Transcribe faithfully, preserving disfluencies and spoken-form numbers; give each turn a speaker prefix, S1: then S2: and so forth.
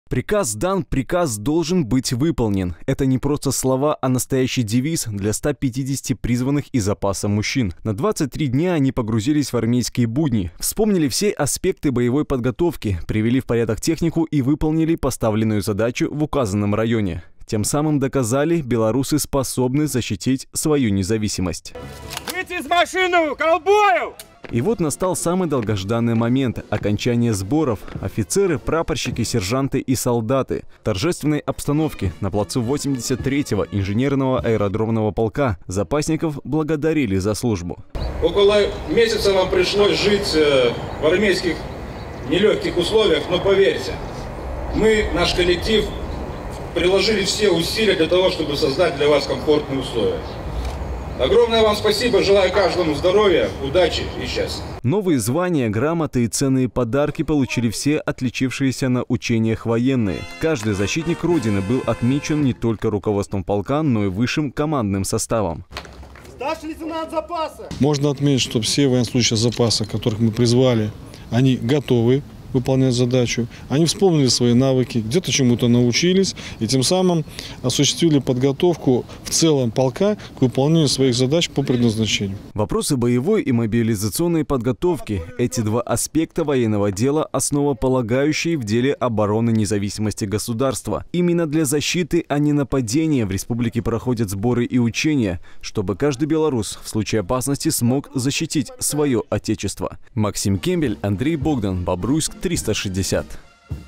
S1: Приказ дан, приказ должен быть выполнен. Это не просто слова, а настоящий девиз для ста пятидесяти призванных из запаса мужчин. На двадцать три дня они погрузились в армейские будни, вспомнили все аспекты боевой подготовки, привели в порядок технику и выполнили поставленную задачу в указанном районе. Тем самым доказали, белорусы способны защитить свою независимость.
S2: Выйти из машины, ковбою!
S1: И вот настал самый долгожданный момент – окончание сборов. Офицеры, прапорщики, сержанты и солдаты в торжественной обстановке на плацу восемьдесят третьего инженерного аэродромного полка запасников благодарили за службу.
S3: Около месяца вам пришлось жить в армейских нелегких условиях, но поверьте, мы, наш коллектив, приложили все усилия для того, чтобы создать для вас комфортные условия. Огромное вам спасибо, желаю каждому здоровья, удачи и счастья.
S1: Новые звания, грамоты и ценные подарки получили все отличившиеся на учениях военные. Каждый защитник Родины был отмечен не только руководством полка, но и высшим командным составом.
S2: Старший лейтенант запаса!
S4: Можно отметить, что все военнослужащие запаса, которых мы призвали, они готовы выполнять задачу. Они вспомнили свои навыки, где-то чему-то научились и тем самым осуществили подготовку в целом полка к выполнению своих задач по предназначению.
S1: Вопросы боевой и мобилизационной подготовки – эти два аспекта военного дела, основополагающие в деле обороны независимости государства. Именно для защиты, а не нападения в республике проходят сборы и учения, чтобы каждый белорус в случае опасности смог защитить свое отечество. Максим Кембель, Андрей Богдан, Бобруйск, триста шестьдесят.